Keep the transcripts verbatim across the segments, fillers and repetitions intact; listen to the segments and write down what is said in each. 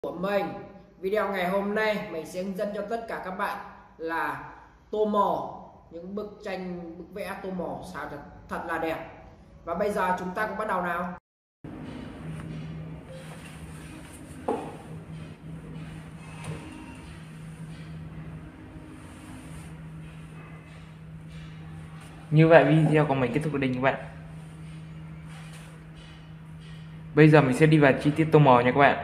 Của mình. Video ngày hôm nay mình sẽ hướng dẫn cho tất cả các bạn là tô màu những bức tranh, bức vẽ tô màu sao thật, thật là đẹp. Và bây giờ chúng ta cùng bắt đầu nào. Như vậy video của mình kết thúc ở đây các bạn. Bây giờ mình sẽ đi vào chi tiết tô màu nha các bạn.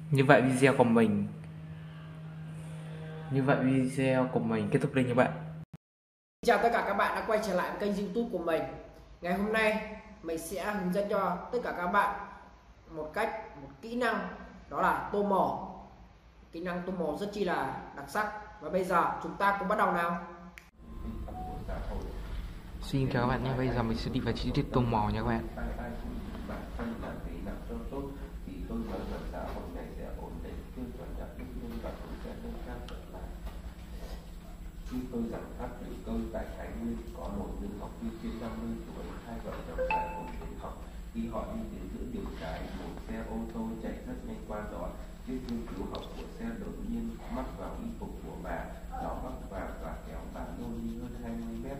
Như vậy video của mình Như vậy video của mình kết thúc đây các bạn. Chào tất cả các bạn đã quay trở lại kênh YouTube của mình. Ngày hôm nay mình sẽ hướng dẫn cho tất cả các bạn một cách, một kỹ năng, đó là tô màu. Kỹ năng tô màu rất chi là đặc sắc. Và bây giờ chúng ta cùng bắt đầu nào. Xin chào các bạn nhé, bây giờ mình sẽ đi vào chi tiết tô màu nha các bạn. Khi tôi giảng phát biểu công tại Thái Nguyên, có một nữ học viên trên năm mươi tuổi, hai vợ chồng tại cùng đến học. Khi họ đi đến giữa đường cái, một xe ô tô chạy rất nhanh qua đó. Chiếc gương chiếu hậu của xe đột nhiên mắc vào y phục của bà. Nó mắc vào và kéo bà lôi đi hơn hai mươi mét,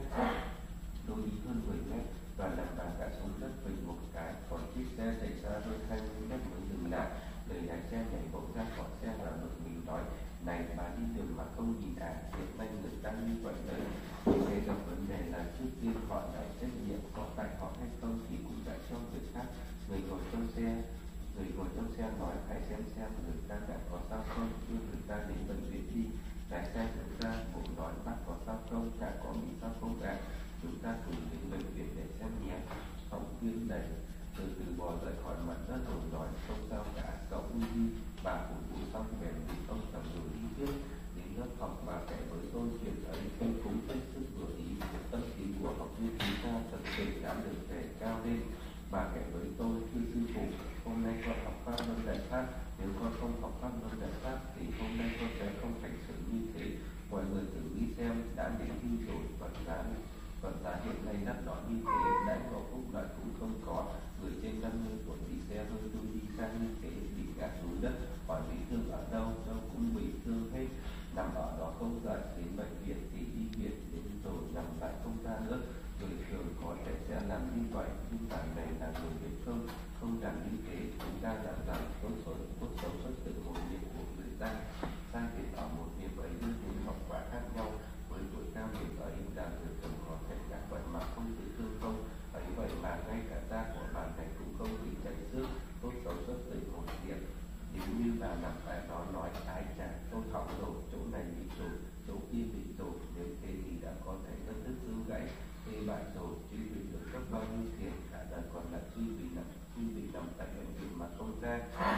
lôi đi hơn mười mét và làm bà ngã xuống đất phịch một cái. Còn chiếc xe chạy xa hơn hai mươi mét mới dừng lại. Người lái xe nhảy bỗng ra khỏi xe và bực mình nói: "Này, bà đi đường mà không nhìn à, hiện nay người ta như vậy đấy." Khi gặp vấn đề là trước tiên họ lại trách nhiệm có tại họ hay không thì cũng lại cho người khác. Người ngồi trong xe người ngồi trong xe nói: "Hãy xem xem người ta đã có sao không, đưa người ta đến bệnh viện đi." Lái xe nhận ra, bụng nói: "Bác có sao không, đã có bị sao không ạ? Chúng ta cùng đến bệnh viện để xem nhé." Phóng viên này từ từ bò dậy khỏi mặt đất rồi nói: "Không sao cả, cậu đi đi." Bà phục vụ xong bèn bị ông tầm rồi đi tiếp. Đến lớp học bà kể với tôi chuyện ấy, tôi cũng hết sức vừa ý. Tâm trí của học viên chúng ta thật sự đã được đề cao lên. Bà kể với tôi: "Thưa sư phụ, hôm nay con học pháp luân đại pháp, nếu con không học pháp luân đại pháp thì hôm nay con sẽ không hành xử như thế. Mọi người thử nghĩ xem, đã đến hưu rồi, vật giá vật giá hiện nay đắt đỏ như thế, đãi ngộ phúc lợi cũng không có. Người trên năm mươi tuổi đi xe hơi tôi đi sang như thế, bị ngã xuống đất, hỏi bị thương ở đâu, đâu cũng bị thương hết, nằm ở đó không dậy, đến bệnh viện thì đi viện, đến rồi nằm lại không ra nữa. Người thường có thể sẽ làm như vậy, nhưng bạn này là người biết không, không làm như thế. Chúng ta đã rằng tốt sống tốt sống xuất từ hồn nhiên của người ta, sai biệt ở một điểm ấy đưa đến hậu quả khác nhau. Với tuổi cao điểm ấy là người thường có thể ngã bệnh mà không tự thương không, ấy vậy mà ngay cả da của bạn này cũng không bị chảy xước, tốt sống xuất từ một điểm. Nếu như bà nằm tại đó nói: "Ái chà, tôi hỏng rồi, chỗ này bị trục, chỗ kia bị trục." Nếu thế thì đã có thể rất đứt xương gãy, tê bại rồi, chứ bị được cấp bao nhiêu tiền, cả đời còn lại chứ bị nằm chứ bị nằm tại bệnh viện mà không ra.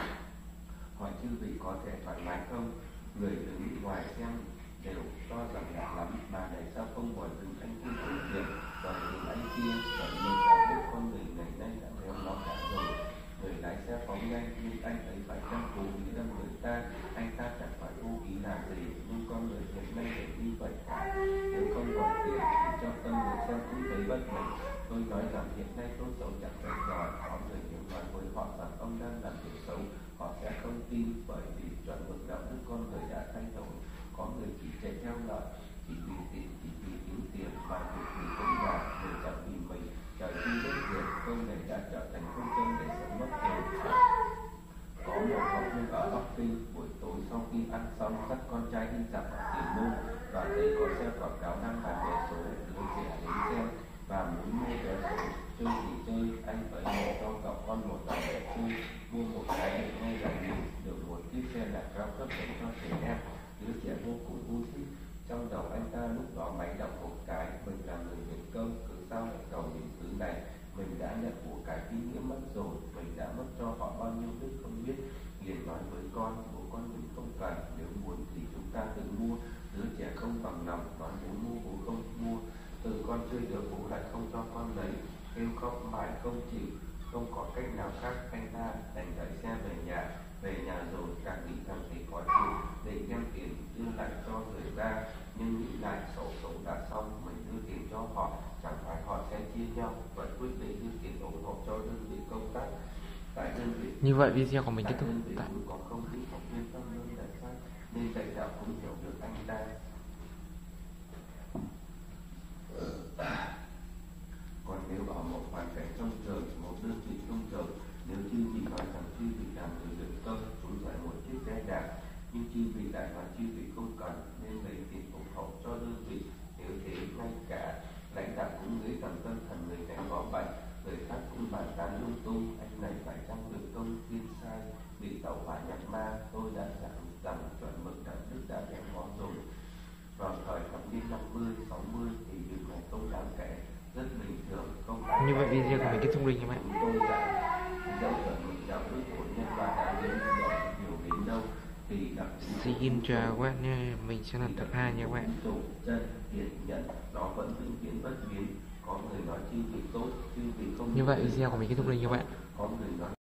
Hỏi chư vị có thể thoải mái không? Người đứng ngoài xem đều cho rằng lạ lắm, bà này sao không hỏi đứng anh kia của việc, rồi đứng anh kia, rồi mình đã biết con người ngày nay đã méo nó cả rồi. Người lái xe phóng nhanh, nhưng anh ấy phải chăm cố ý đâm người ta, anh ta chẳng phải vô ý làm gì, nhưng con người hiện nay đều như vậy cả. Nếu không còn tiền thì cho tâm người xem cũng thấy bất bình. Tôi nói rằng hiện nay tốt xấu chẳng phải giỏi, có người nếu nói với họ rằng ông đang làm việc xấu, họ sẽ không tin, bởi vì chuẩn mực đạo đức con người đã thay đổi. Có người chỉ chạy theo lợi, chỉ vì tiền, chỉ vì kiếm tiền, và việc gì cũng là người chẳng vì mình. Trời chi đất diệt, câu này đã trở thành phương châm để sống mất tiền. Có một học viên ở Bắc Kinh, buổi tối sau khi ăn xong dắt con trai đi dạo ở Tiền Môn và thấy có xe quảng cáo đang bán vé số, đứa trẻ đến xem và muốn mua vé số. Chơi thì chơi, anh phải mua cho cậu con một tờ vé chơi, mua một cái để nghe giải nhịp, được một chiếc xe đạp cao cấp dành cho trẻ em. Đứa trẻ vô cùng vui thích. Trong đầu anh ta lúc đó máy động một cái: mình là người Việt công, cứ sao lại cầu những thứ này, mình đã nhận của cái ý nghĩa mất rồi, mình đã mất cho họ bao nhiêu đức không biết. Liền nói với con: bố con mình không cần, nếu muốn thì chúng ta tự mua. Đứa trẻ không bằng lòng, nói bố mua bố không mua. Từ con chơi được bố lại không cho con lấy, kêu khóc mãi không chịu. Không có cách nào khác, anh ta đành đẩy xe về nhà. Về nhà rồi càng nghĩ càng thấy khó chịu, định đem tiền đưa lại cho người ta, nhưng nghĩ lại sổ số đã xong, mình đưa tiền cho họ, chẳng phải họ sẽ chia nhau, vẫn quyết định đưa tiền ủng hộ cho đơn vị công tác. Tại đơn vị Như vậy video của mình kết thúc tại có không ít học viên tâm đơn đại pháp, nên dạy đạo cũng hiểu được anh ta. Còn nếu ở một hoàn cảnh trong trời, một đơn vị trong trời, nếu chư vị nói rằng chư vị làm người được công, chúng giải một chiếc xe đạp, nhưng chư vị lại nói chư vị không cần, nên lấy tiền ủng hộ cho đơn vị. Nếu thế, ngay cả lãnh đạo cũng nghĩ rằng tâm thần người này có bệnh, người khác cũng bàn tán tán lung tung, anh này phải chăng được công tiên sai, bị tẩu hỏa nhập ma. Tôi đã giảng rằng chuẩn mực đạo đức đã kém ngó rồi. Vào thời thập niên năm mươi, sáu mươi thì điều này không đáng kể, rất bình thường, không đáng Như vậy video của mình kết thúc rồi các bạn. Chúng tôi giảng dẫu chuẩn mực đạo đức của nhân loại đã đến rồi nhiều đến đâu thì đặc tính Xin chào các bạn nha, mình sẽ làm tập hai nha các bạn. chủ chân hiển nhận nó vẫn vĩnh viễn bất biến. Có người nói chư vị tốt, chư vị không. Như vậy video của mình kết thúc rồi các bạn. Có người nói